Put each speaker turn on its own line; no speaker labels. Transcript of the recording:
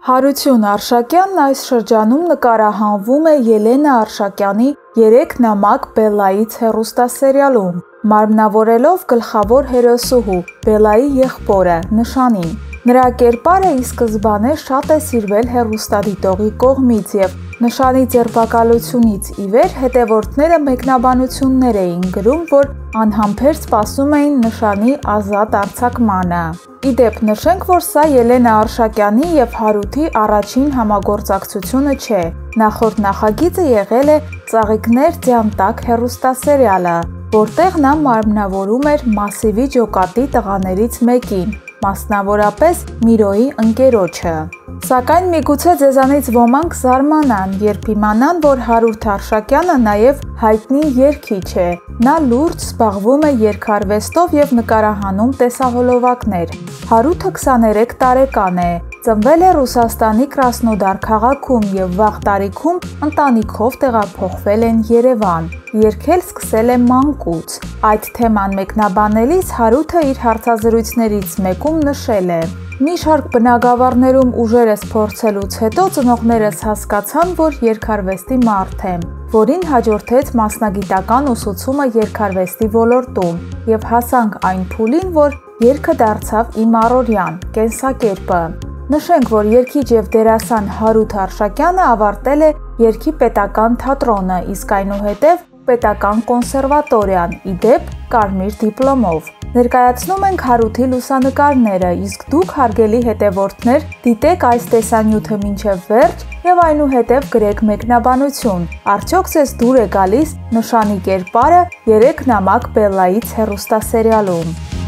Հարություն Արշակյանն այս շրջանում նկարահանվում է Ելենա Արշակյանի «Երեք նամակ Բելլայից» հեռուստասերիալում, մարմնավորելով գլխավոր հերոսուհու՝ Բելլայի եղբորը՝ Նշանին։ Նրա կերպարը ի սկզբանե շատ է սիրվել հեռուստադիտողի կողմից և Նշանի ձերբակալությունից ի վեր հետևորդները մեկնաբանություններ էին գրում, որ անհամբեր սպասում էին Նշանի ազատ արձակմանը։ Ի դեպ, նշենք, որ սա Ելենա Արշակյանի և Հարութի առաջին համագործակցությունը չէ։ Նախորդ նախագիծը եղել է «Ծաղիկներ ձյան տակ» հեռուստասերիալը, որտեղ նա մարմնավորում էր Մասիվի ջոկատի տղաներից մեկին, մասնավորապես Միրոյի ընկերոջը։ Սակայն միգուցե ձեզանից ոմանք զարմանան, երբ իմանան, որ Հարութ Արշակյանը նաև հայտնի երգիչ է։ Նա լուրջ զբաղվում է երգարվեստով և նկարահանում տեսահոլովակներ։ Հարութը 23 տարեկան է, ծնվել է Ռուսաստանի Կրասնոդար քաղաքում և վաղ տարիքում ընտանիքով տեղափոխվել են Երևան։ Երգել սկսել է մանկուց։ Այդ թեման մեկնաբանելիս Հարութը իր հարցազրույցներից մեկում նշել է. «Մի շարք բնագավառներում ուժերս փորձելուց հետո ծնողներս հասկացան, որ երգարվեստի մարդ եմ, որին հաջորդեց մասնագիտական ուսուցումը երգարվեստի ոլորտում և հասանք այն փուլին, որ երգը դարձավ իմ առօրյան, կենսակերպը»։ Նշենք, որ երգիչ և դերասան Հարութ Արշակյանը ավարտել է Երգի պետական թատրոնը, իսկ այնուհետև Պետական կոնսերվատորիան, ի դեպ կարմիր դիպլոմով։ Ներկայացնում ենք Հարութի լուսանկարները, իսկ դուք, հարգելի հետևորդներ, դիտեք այս տեսանյութը մինչև վերջ և այնուհետև գրեք մեկնաբանություն։ Արդյոք ձեզ դուր է գալիս Նշանի կերպարը «Երեք նամակ Բելլայից» հեռուստասերիալում։